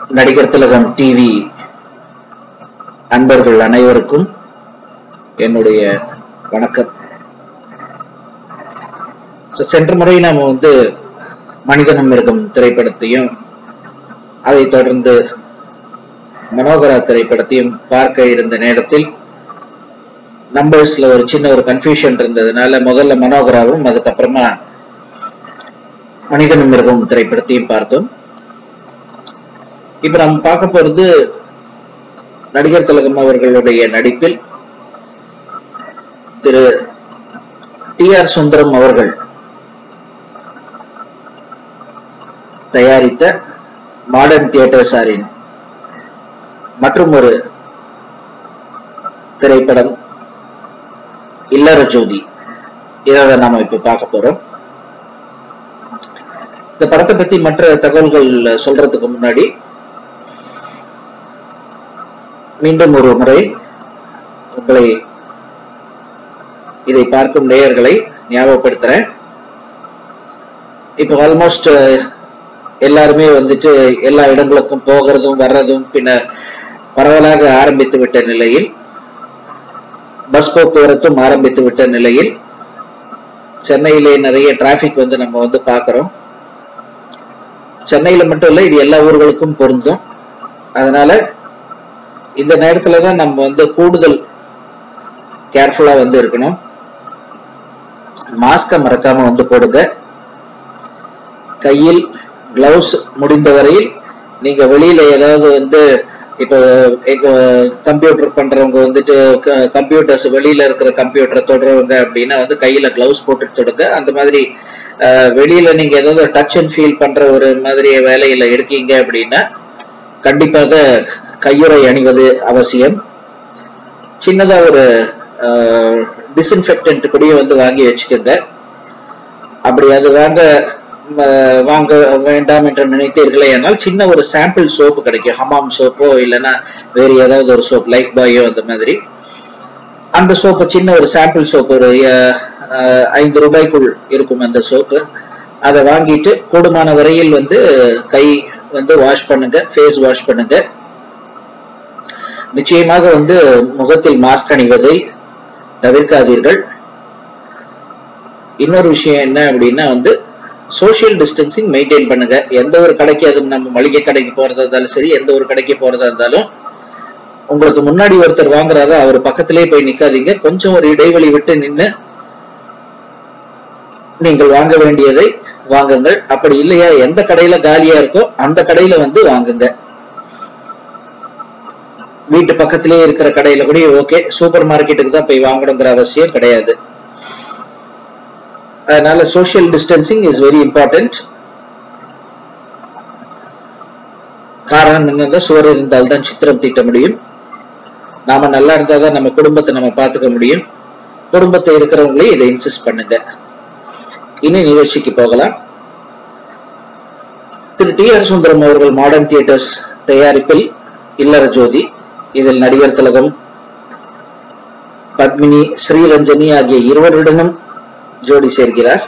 நடிகர் திலகம் டிவி அன்பர்கள் அனைவருக்கும் என்னுடைய வணக்கம். சென்ற முறை நாம மனிதனம் மிருகம் திரைப்படத்தையும் அதை தொடர்ந்து மனோகரா திரைப்படத்தையும் பார்க்க இருந்த நேரத்தில் நம்பர்ஸ்ல ஒரு சின்ன கன்ஃபியூஷன் இருந்ததுனால முதல்ல மனோகராவும் அதுக்கப்புறமா மனிதனம் மிருகம் திரைப்படத்தையும் பார்த்தோம். இப்ப நம்ம பார்க்க போறது நடிகர் திலகம் அவர்களுடைய நடிப்பில் திரு டி.ஆர். சுந்தரம் அவர்கள் தயாரித்த மாடர்ன் தியேட்டர்ஸாரின் மற்றும் ஒரு திரைப்படம் இல்லறஜோதி. இதை நாம இப்ப பார்க்க போறோம். இந்த படத்தை பத்தி மற்ற தகவல்கள் சொல்றதுக்கு முன்னாடி மீண்டும் ஒரு முறை உங்களை இதை பார்க்கும் நேயர்களை ஞாபகப்படுத்துறேன். இப்போ ஆல்மோஸ்ட் எல்லாருமே எல்லா இடங்களுக்கும் போகிறதும் வர்றதும் பின்னர் பரவலாக ஆரம்பித்து விட்ட நிலையில், பஸ் போக்குவரத்தும் ஆரம்பித்து விட்ட நிலையில் சென்னையிலே நிறைய டிராபிக் நம்ம பார்க்கிறோம். சென்னையில மட்டும் இல்ல, இது எல்லா ஊர்களுக்கும் பொருந்தும். அதனால இந்த நேரத்துலதான் நம்ம கூடுதல் கேர்ஃபுல்லா இருக்கணும். மாஸ்க மறக்காம போடுங்க. கையில் கிளவுஸ் முடிந்த வரையில். நீங்க வெளியில ஏதாவது இப்போ கம்ப்யூட்டர் பண்றவங்க கம்ப்யூட்டர்ஸ் வெளியில இருக்கிற கம்ப்யூட்டரை தொடுறவங்க அப்படின்னா கையில கிளவுஸ் போட்டு தொடுங்க. அந்த மாதிரி வெளியில நீங்க ஏதாவது டச் அண்ட் ஃபீல் பண்ற ஒரு மாதிரி வேலையில இருக்கீங்க அப்படின்னா கண்டிப்பாக கையுறை அணிவது அவசியம். சின்னதா ஒரு டிஸ்இன்ஃபெக்டன்ட் கூட வாங்கி வச்சுக்கோங்க. அப்படி அது வாங்க வேண்டாம் என்று நினைத்தீர்களே ஆனால் சின்ன ஒரு சாம்பிள் சோப்பு கிடைக்கும். ஹமாம் சோப்போ இல்லைன்னா வேறு ஏதாவது ஒரு சோப், லைஃப் பாயோ அந்த மாதிரி. அந்த சோப்பு சின்ன ஒரு சாம்பிள் சோப்பு ஒரு 5 ரூபாய்க்குள் இருக்கும் அந்த சோப்பு. அதை வாங்கிட்டு கூடுமான வரையில் கை வாஷ் பண்ணுங்க, ஃபேஸ் வாஷ் பண்ணுங்க. நிச்சயமாக முகத்தில் மாஸ்க் அணிவதை தவிர்க்காதீர்கள். இன்னொரு விஷயம் என்ன அப்படின்னா சோசியல் டிஸ்டன்சிங் மெயின்டைன் பண்ணுங்க. எந்த ஒரு கடைக்கு, அது நம்ம மளிகை கடைக்கு போறதா இருந்தாலும் சரி, எந்த ஒரு கடைக்கு போறதா இருந்தாலும் உங்களுக்கு முன்னாடி ஒருத்தர் வாங்குறாரு, அவர் பக்கத்திலே போய் நிக்காதீங்க. கொஞ்சம் ஒரு இடைவெளி விட்டு நின்று நீங்கள் வாங்க வேண்டியதை வாங்குங்கள். அப்படி இல்லையா, எந்த கடையில காலியா இருக்கோ அந்த கடையில வாங்குங்க. வீட்டு பக்கத்திலே இருக்கிற கடையில கூட ஓகே, சூப்பர் மார்க்கெட்டுக்கு தான் போய் வாங்கணுங்கிற அவசியம் கிடையாது. அதனால social distancing is very important. காரணம் என்னதான், சுவர் இருந்தால்தான் சித்திரம் தீட்ட முடியும். நாம நல்லா இருந்தாதான் நம்ம குடும்பத்தை நம்ம பார்த்துக்க முடியும். குடும்பத்தை இருக்கிறவங்களே இதை இன்சிஸ்ட் பண்ணுங்க. இனி நிகழ்ச்சிக்கு போகலாம். திரு டி.ஆர். சுந்தரம் அவர்கள் மாடர்ன் தியேட்டர்ஸ் தயாரிப்பில் இல்லறஜோதி. இதில் நடிகர் திலகம், பத்மினி, ஸ்ரீரஞ்சனி ஆகிய இருவருடனும் ஜோடி சேர்கிறார்.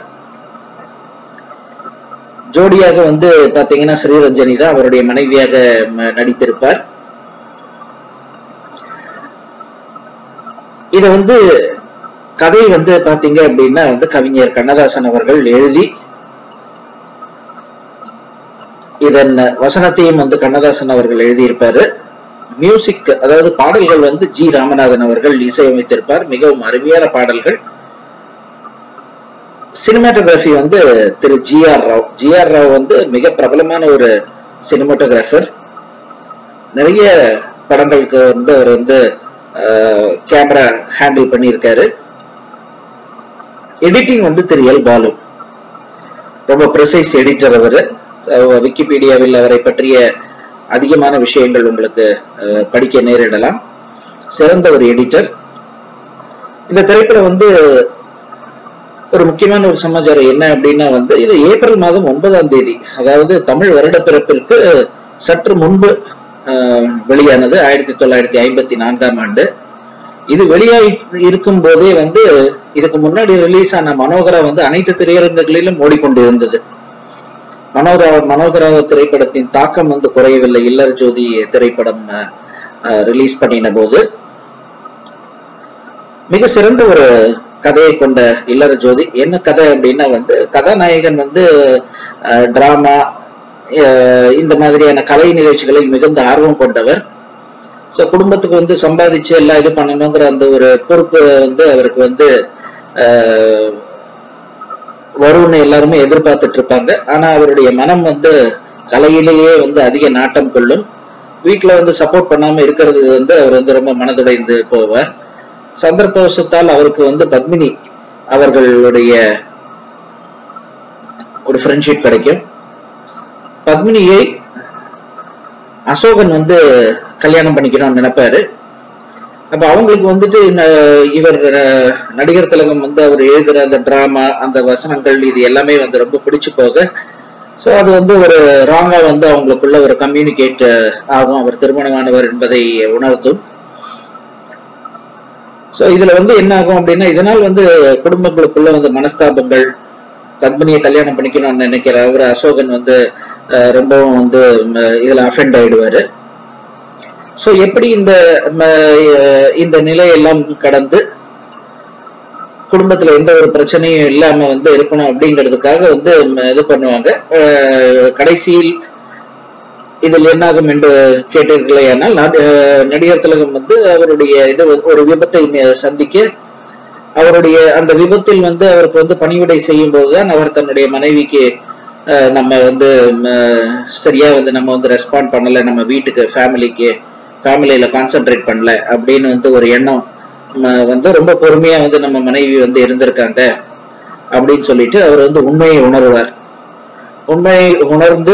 ஜோடியாக பாத்தீங்கன்னா ஸ்ரீரஞ்சனி தான் அவருடைய மனைவியாக நடித்திருப்பார். இத கதை பாத்தீங்க அப்படின்னா கவிஞர் கண்ணதாசன் அவர்கள் எழுதி, இதன் வசனத்தையும் கண்ணதாசன் அவர்கள் எழுதியிருப்பாரு. மியூசிக், அதாவது பாடல்கள் ஜி. ராமநாதன் அவர்கள் இசையமைத்திருப்பார். மிகவும் அருமையான பாடல்கள். சினிமாட்டோகிராஃபி திரு ஜி.ஆர். ராவ். ஜி.ஆர். ராவ் மிக பிரபலமான ஒரு சினிமாட்டோகிராஃபர். நிறைய படங்களுக்கு அவர் கேமரா ஹேண்டில் பண்ணியிருக்காரு. எடிட்டிங் திரு எல். பாலு. ரொம்ப ப்ரிசைஸ் எடிட்டர் அவரு. விக்கிபீடியாவில் அவரை பற்றிய அதிகமான விஷயங்கள் உங்களுக்கு படிக்க நேரிடலாம். சிறந்த ஒரு எடிட்டர். இந்த திரைப்படம் ஒரு முக்கியமான ஒரு சமாச்சாரம் என்ன அப்படின்னா இது ஏப்ரல் மாதம் 9ஆம் தேதி, அதாவது தமிழ் வருட பிறப்பிற்கு சற்று முன்பு வெளியானது. 1954ஆம் ஆண்டு. இது வெளியாகி இருக்கும் போதே இதுக்கு முன்னாடி ரிலீஸ் ஆன மனோகரா அனைத்து திரையரங்குகளிலும் ஓடிக்கொண்டு இருந்தது. மனோகராவ் திரைப்படத்தின் தாக்கம் வந்து குறையவில்லை. இல்லற ஜோதி திரைப்படம் ரிலீஸ் பண்ணின போது மிக சிறந்த ஒரு கதையை கொண்ட இல்லற ஜோதி. என்ன கதை அப்படின்னா வந்து கதாநாயகன் வந்து டிராமா இந்த மாதிரியான கலை நிகழ்ச்சிகளில் மிகுந்த ஆர்வம் கொண்டவர். ஸோ குடும்பத்துக்கு வந்து சம்பாதிச்சு எல்லாம் இது பண்ணணுங்கிற அந்த ஒரு பொறுப்பு வந்து அவருக்கு வந்து வரும்னு எல்லாருமே எதிர்பார்த்துட்டு இருப்பாங்க. ஆனா அவருடைய மனம் வந்து கலையிலேயே வந்து அதிக நாட்டம் கொள்ளும். வீட்டுல வந்து சப்போர்ட் பண்ணாம இருக்கிறது வந்து அவர் வந்து ரொம்ப மனதுடைந்து போவார். சந்தர்ப்பவசத்தால் அவருக்கு வந்து பத்மினி அவர்களுடைய ஒரு ஃப்ரெண்ட்ஷிப் கிடைக்கும். பத்மினியை அசோகன் வந்து கல்யாணம் பண்ணிக்கணும்னு நினைப்பாரு. அப்ப அவங்களுக்கு வந்துட்டு இவர் நடிகர் திலகம் வந்து அவர் எழுதுற அந்த டிராமா, அந்த வசனங்கள், இது எல்லாமே வந்து ரொம்ப பிடிச்சு போக, ஸோ அது வந்து ஒரு ராங்கா வந்து அவங்களுக்குள்ள ஒரு கம்யூனிகேட் ஆகும். அவர் திருமணமானவர் என்பதை உணர்த்தும். ஸோ இதுல வந்து என்ன ஆகும் அப்படின்னா, இதனால் வந்து குடும்பங்களுக்குள்ள வந்து மனஸ்தாபங்கள், பத்மினியை கல்யாணம் பண்ணிக்கணும்னு நினைக்கிற அவர் அசோகன் வந்து ரொம்பவும் வந்து இதுல அஃபெண்ட் ஆயிடுவாரு. ஸோ எப்படி இந்த நிலையெல்லாம் கடந்து குடும்பத்துல எந்த ஒரு பிரச்சனையும் இல்லாம வந்து இருக்கணும் அப்படிங்கிறதுக்காக வந்து இது பண்ணுவாங்க. கடைசியில் இதில் என்னாகும் என்று கேட்டீர்களே, ஆனால் நடிகர் திலகம் வந்து அவருடைய இது ஒரு விபத்தை சந்திக்க, அவருடைய அந்த விபத்தில் வந்து அவருக்கு வந்து பணிவிடை செய்யும் போதுதான் அவர் தன்னுடைய மனைவிக்கு நம்ம வந்து சரியா வந்து நம்ம வந்து ரெஸ்பாண்ட் பண்ணல, நம்ம வீட்டுக்கு ஃபேமிலியில கான்சென்ட்ரேட் பண்ணல அப்படின்னு வந்து ஒரு எண்ணம் வந்து ரொம்ப பொறுமையா வந்து நம்ம மனைவி வந்து இருந்திருக்காங்க அப்படின்னு சொல்லிட்டு அவர் வந்து உண்மையை உணர்வார். உண்மையை உணர்ந்து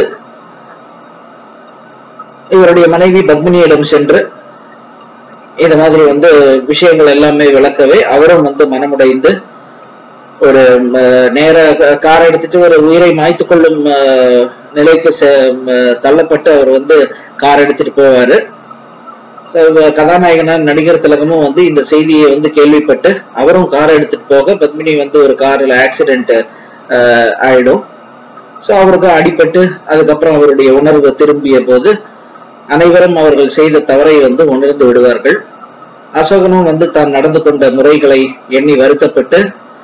இவருடைய மனைவி பத்மினியிடம் சென்று இந்த மாதிரி வந்து விஷயங்கள் எல்லாமே விளக்கவே அவரும் வந்து மனமுடைந்து ஒரு நேர கார் எடுத்துட்டு ஒரு உயிரை மாய்த்து கொள்ளும் நிலைக்கு தள்ளப்பட்டு அவர் வந்து கார் எடுத்துட்டு போவாரு. கதாநாயகனான நடிகர் திலகமும் வந்து இந்த செய்தியை வந்து கேள்விப்பட்டு அவரும் கார் எடுத்துட்டு போக, பத்மினி வந்து ஒரு கார்ல ஆக்சிடென்ட் ஆயிடும். ஸோ அவருக்கு அடிபட்டு அதுக்கப்புறம் அவருடைய உணர்வு திரும்பிய போது அனைவரும் அவர்கள் செய்த தவறை வந்து உணர்ந்து விடுவார்கள். அசோகனும் வந்து தான் நடந்து கொண்ட முறைகளை எண்ணி வருத்தப்பட்டு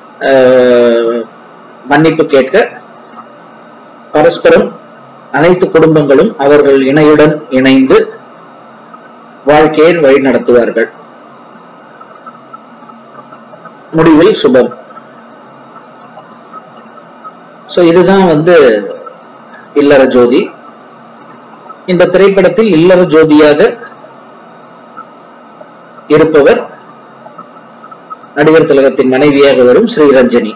மன்னிப்பு கேட்க, பரஸ்பரம் அனைத்து குடும்பங்களும் அவர்கள் இணையுடன் இணைந்து வாழ்க்கையை வழி நடத்துவார்கள். முடிவில் சுபம். சோ இதுதான் வந்து இல்லற ஜோதி. இந்த திரைப்படத்தில் இல்லற ஜோதியாக இருப்பவர் நடிகர் திலகத்தின் மனைவியாக வரும் ஸ்ரீரஞ்சனி.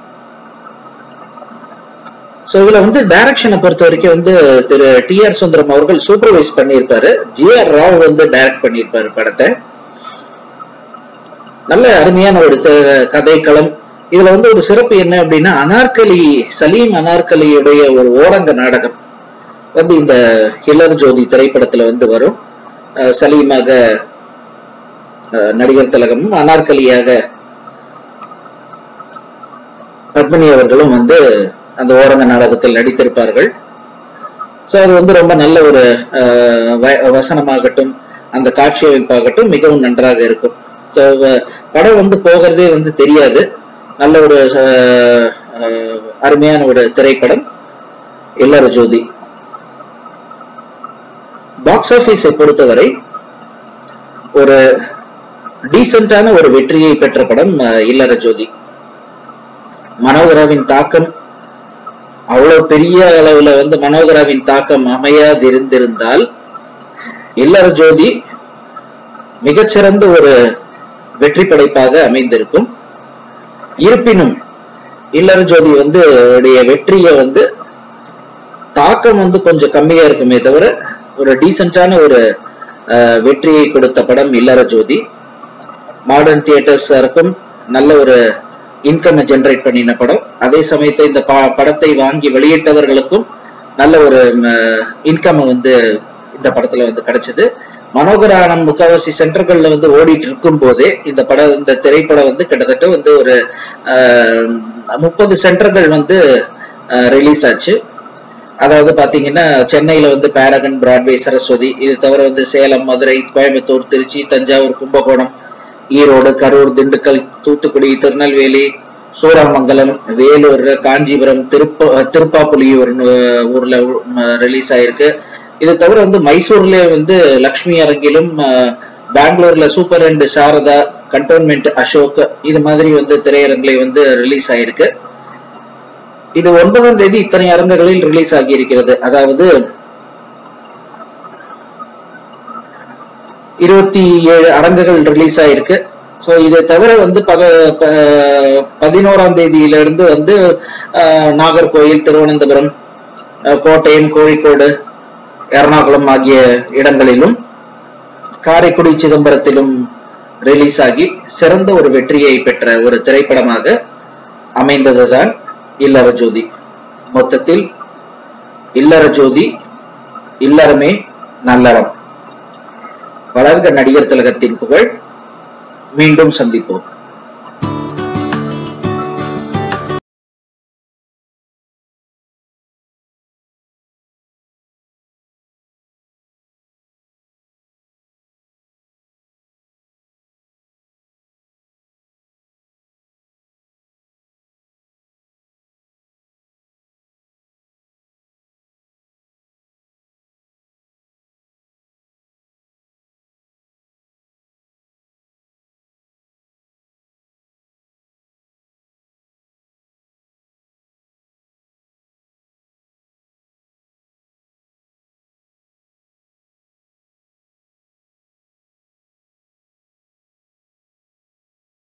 சோ இதுல வந்து டைரக்ஷனை பொறுத்த வரைக்கும் வந்து திரு டி.ஆர். சுந்தரம் அவர்கள் சூப்பர்வைஸ் பண்ணியிருப்பாரு. ஜி.ஆர். ராவ் வந்து டைரக்ட் பண்ணியிருப்பாரு படத்தை. நல்ல அருமையான ஒரு கதைக்களம். இதுல வந்து ஒரு சிறப்பு என்ன அப்படின்னா, சலீம் அனார்கலியுடைய ஒரு ஓரங்க நாடகம் வந்து இந்த இல்லற ஜோதி திரைப்படத்துல வந்து வரும். சலீமாக நடிகர் திலகமும், அனார்கலியாக பத்மினி அவர்களும் வந்து அந்த ஓரங்க நாடகத்தில் நடித்திருப்பார்கள். ஸோ அது வந்து ரொம்ப நல்ல ஒரு வசனமாகட்டும், அந்த காட்சி அமைப்பாகட்டும் மிகவும் நன்றாக இருக்கும். ஸோ படம் வந்து போகிறதே வந்து தெரியாது. நல்ல ஒரு அருமையான ஒரு திரைப்படம் இல்லற ஜோதி. பாக்ஸ் ஆபீஸை பொறுத்தவரை ஒரு டீசென்டான ஒரு வெற்றியை பெற்ற படம் இல்லற ஜோதி. மனோகராவின் தாக்கம் அவ்வளவு பெரிய அளவுல வந்து மனோகராவின் தாக்கம் அமையாதிருந்திருந்தால் இல்லற ஜோதி மிகச்சிறந்த ஒரு வெற்றி படைப்பாக அமைந்திருக்கும். இருப்பினும் இல்லற ஜோதி வந்து வெற்றியை வந்து தாக்கம் வந்து கொஞ்சம் கம்மியா இருக்குமே தவிர ஒரு டீசென்டான ஒரு வெற்றியை கொடுத்த படம் இல்லற ஜோதி. மாடர்ன் தியேட்டர்ஸ் இருக்கும் நல்ல ஒரு இன்கம் ஜெனரேட் பண்ணின படம். அதே சமயத்தை இந்த படத்தை வாங்கி வெளியிட்டவர்களுக்கும் நல்ல ஒரு இன்கம் வந்து இந்த படத்துல வந்து கிடைச்சது. மனோகரானம் முக்காவாசி சென்டர்கள்ல வந்து ஓடிட்டு இருக்கும் போதே இந்த திரைப்படம் வந்து கிட்டத்தட்ட வந்து ஒரு 30 சென்டர்கள் வந்து ரிலீஸ் ஆச்சு. அதாவது பாத்தீங்கன்னா சென்னையில வந்து பாரகன், பிராட்வே, சரஸ்வதி, இது தவிர வந்து சேலம், மதுரை, கோயம்புத்தூர், திருச்சி, தஞ்சாவூர், கும்பகோணம், ஈரோடு, கரூர், திண்டுக்கல், தூத்துக்குடி, திருநெல்வேலி, சூராமங்கலம், வேலூர், காஞ்சிபுரம், திருப்பாப்புலியூர் ஊர்ல ரிலீஸ் ஆயிருக்கு. இது தவிர வந்து மைசூர்ல வந்து லக்ஷ்மி அரங்கிலும், பெங்களூர்ல சூப்பர் அண்ட் சாரதா, கண்டோன்மெண்ட் அசோக், இது மாதிரி வந்து திரையரங்களை வந்து ரிலீஸ் ஆயிருக்கு. இது 9ஆம் தேதி இத்தனை அரங்குகளில் ரிலீஸ் ஆகி இருக்கிறது. அதாவது 27 அரங்குகள் ரிலீஸ் ஆயிருக்கு. ஸோ இதை தவிர வந்து 11ஆம் தேதியிலிருந்து வந்து நாகர்கோயில், திருவனந்தபுரம், கோட்டயம், கோழிக்கோடு, எர்ணாகுளம் ஆகிய இடங்களிலும், காரைக்குடி, சிதம்பரத்திலும் ரிலீஸ் ஆகி சிறந்த ஒரு வெற்றியை பெற்ற ஒரு திரைப்படமாக அமைந்ததுதான் இல்லறஜோதி. மொத்தத்தில் இல்லறஜோதி, இல்லறமே நல்லறம். வளர்க நடிகர் திலகத்தின் புகழ். மீண்டும் சந்திப்போம்.